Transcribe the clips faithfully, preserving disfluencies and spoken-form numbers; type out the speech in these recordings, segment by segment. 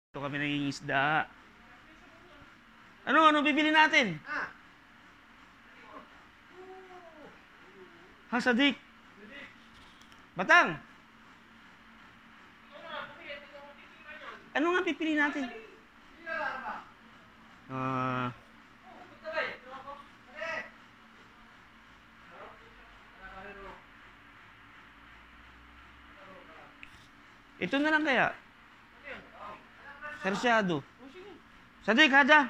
Ito kami nangingisda. Ano, ano bibili natin? Ha, Sadik? Batang? Ano nga pipili natin? Ah... ito na lang kaya? Sarsyado. Sadik, haja.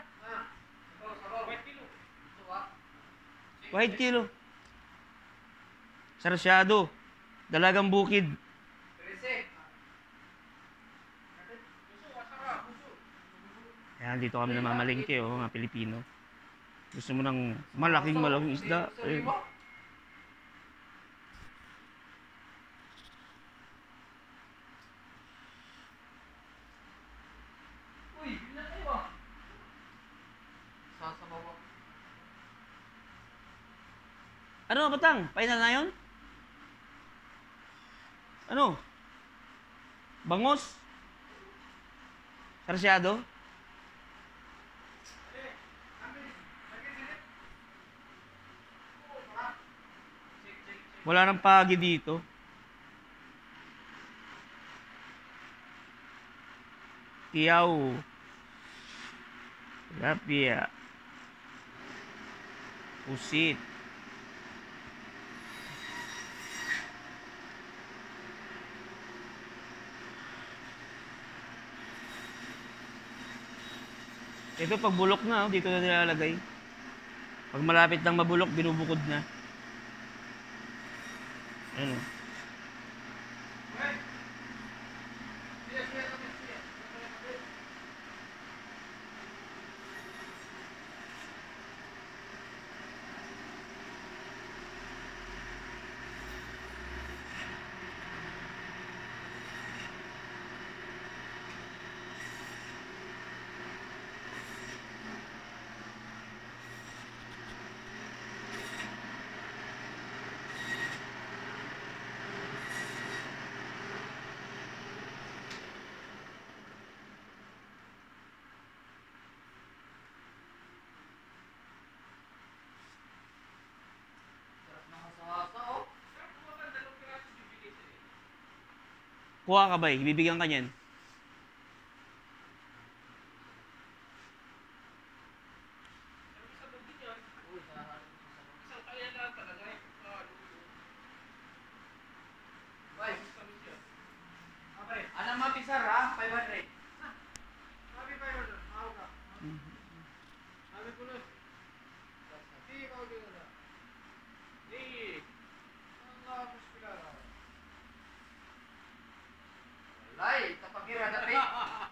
White kilo. Sarsyado. Dalagang bukid. Ayan, dito kami namamalengke, oh, mga Pilipino. Gusto mo ng malaking malaking isda? Eh. Ano, Batang? Final na yun? Ano? Bangos? Sarsyado? Wala nang pagi dito. Tiyaw. Tilapia. Pusit. Ito pag bulok na, oh, dito na nilalagay. Pag malapit ng mabulok, binubukod na. Ano? Kuha ka ba eh? Bibigyan ka niyan. Ano mapisar ha? five hundred. Sabi five hundred. Ako ka. Sabi ko lang. Hindi ka ulit na. Hindi. Ang lapos pila. Walay, kapakira na rin.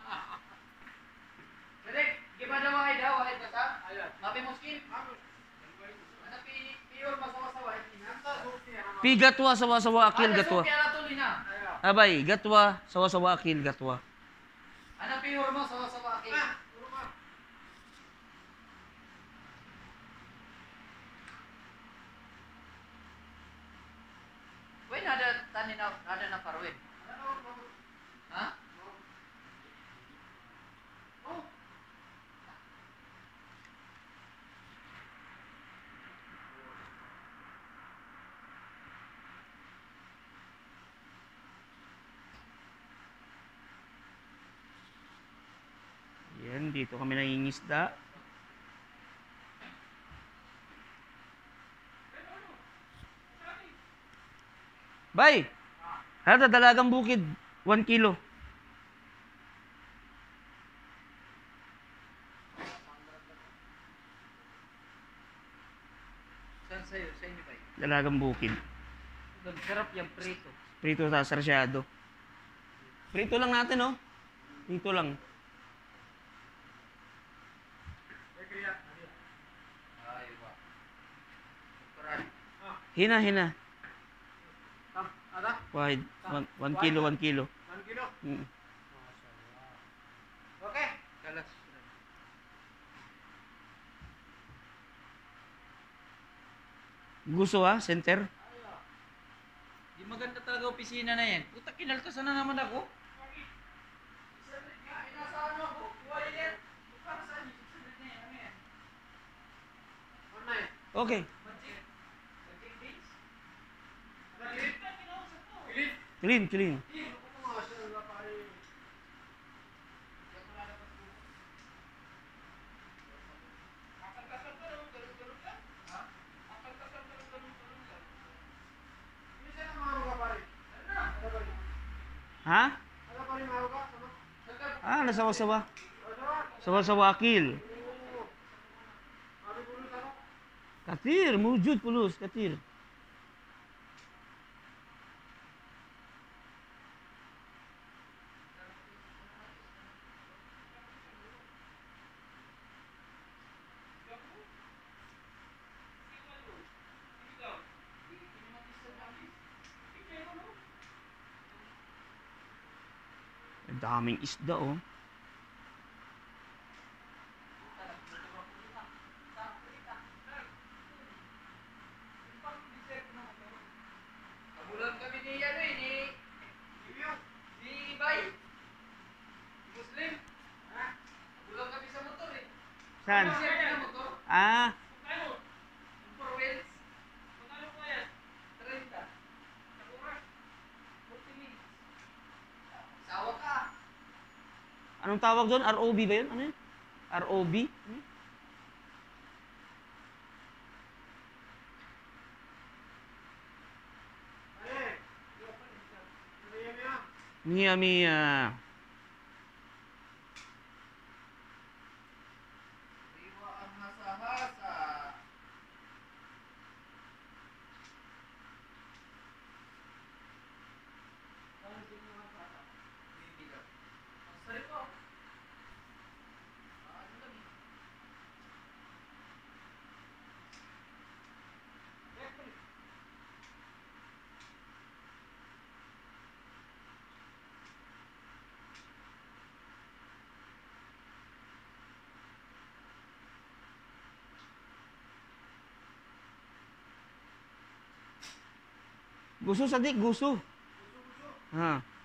Sadik, gimana mo ay daw? Ay basa? Mapi mo skin? Ano piyor masawa-sawa? Pigatwa sawa-sawa akil gatwa. Abay, gatwa sawa-sawa akil gatwa. Ano piyor mo sawa-sawa akil? Wait, nada tani na nada na parwin. Ha? Oh. Yan, dito kami nangingisda. Bay! Hada, dalagang bukid. One kilo. Saan sa'yo? Sa inyo ba? Dalagang bukid. Sarap yung prito. Prito sa sarsyado. Prito lang natin, oh. Prito lang. Hina, hina. Ada? Wide. One, one kilo, one kilo. One kilo? Mm. Okay. Kalas. Gusto ha, center? Di maganda talaga opisina na yan. Puta, kinaltasan na naman ako. Isa, inasa ano? Okay. Clean, clean. Ha? Ah, nasawa-sawa. Sawa-sawa akil. Katir, mujud pulus, katir. Ang daming isda, oh. Kamulan kami ni ano eh, ni ni Bay. Muslim. Ha? Kamulan kami sa motor eh. Saan? Siya na motor. Ah, Ano? Four wheels. Magkano po yan? thirty. Sakura. forty minutes. Sawa ka. anong tawag doon? R O B ba yun? Ano yun? R O B? Ano yun? Mia Mia. Iwa ang hasa-hasa. Sorry po. Ah, ano lang eh. Gusto sadik, gusto. Ha.